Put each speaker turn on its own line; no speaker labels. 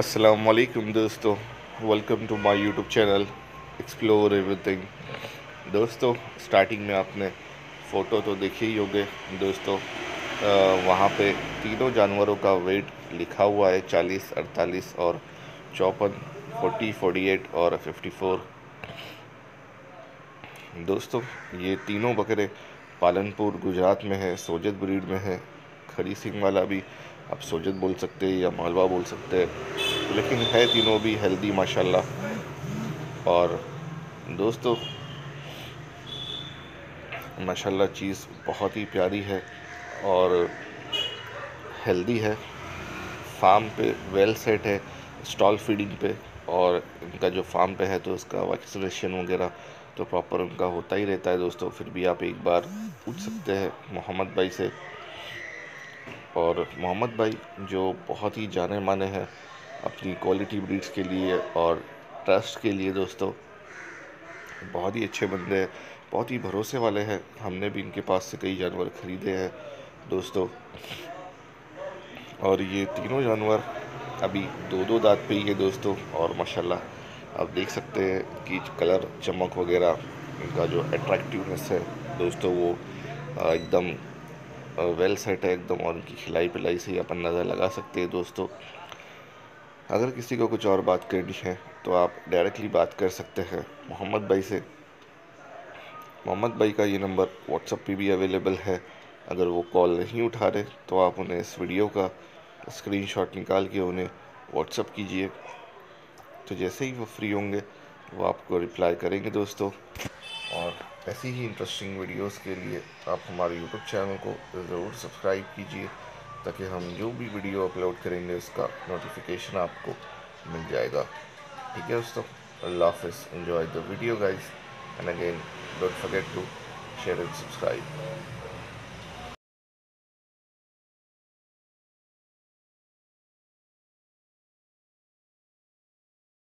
अस्सलामुअलैकुम दोस्तों, welcome to my YouTube channel explore everything. दोस्तों, स्टार्टिंग में आपने फ़ोटो तो देखे ही होंगे दोस्तों। वहाँ पे तीनों जानवरों का वेट लिखा हुआ है, 40, 48 और 54, 40, 48 और 54। दोस्तों, ये तीनों बकरे पालनपुर गुजरात में है, सोजत ब्रीड में है। खड़ी सींग वाला भी आप सोजत बोल सकते हैं या मालवा बोल सकते हैं, लेकिन है तीनों भी हेल्दी माशाल्लाह। और दोस्तों, माशाल्लाह चीज़ बहुत ही प्यारी है और हेल्दी है। फार्म पे वेल सेट है, स्टॉल फीडिंग पे। और इनका जो फार्म पे है तो उसका वैक्सीनेशन वगैरह तो प्रॉपर उनका होता ही रहता है दोस्तों। फिर भी आप एक बार पूछ सकते हैं मोहम्मद भाई से। और मोहम्मद भाई जो बहुत ही जाने माने हैं अपनी क्वालिटी ब्रीड्स के लिए और ट्रस्ट के लिए दोस्तों। बहुत ही अच्छे बंदे हैं, बहुत ही भरोसे वाले हैं। हमने भी इनके पास से कई जानवर ख़रीदे हैं दोस्तों। और ये तीनों जानवर अभी दो दो दांत पे ही है दोस्तों। और माशाल्लाह आप देख सकते हैं कि कलर चमक वगैरह, इनका जो अट्रैक्टिवनेस है दोस्तों वो एकदम वेल सेट है एकदम। और इनकी खिलाई पिलाई से ही अपन अंदाज़ा लगा सकते हैं दोस्तों। अगर किसी को कुछ और बात करनी है तो आप डायरेक्टली बात कर सकते हैं मोहम्मद भाई से। मोहम्मद भाई का ये नंबर व्हाट्सएप पे भी अवेलेबल है। अगर वो कॉल नहीं उठा रहे तो आप उन्हें इस वीडियो का स्क्रीनशॉट निकाल के उन्हें व्हाट्सएप कीजिए, तो जैसे ही वो फ्री होंगे वो आपको रिप्लाई करेंगे दोस्तों। और ऐसी ही इंटरेस्टिंग वीडियोस के लिए आप हमारे यूट्यूब चैनल को ज़रूर सब्सक्राइब कीजिए, ताकि हम जो भी वीडियो अपलोड करेंगे उसका नोटिफिकेशन आपको मिल जाएगा। ठीक है दोस्तों, अल्लाह हाफिज़। Enjoy the video guys, and again don't forget to share and subscribe.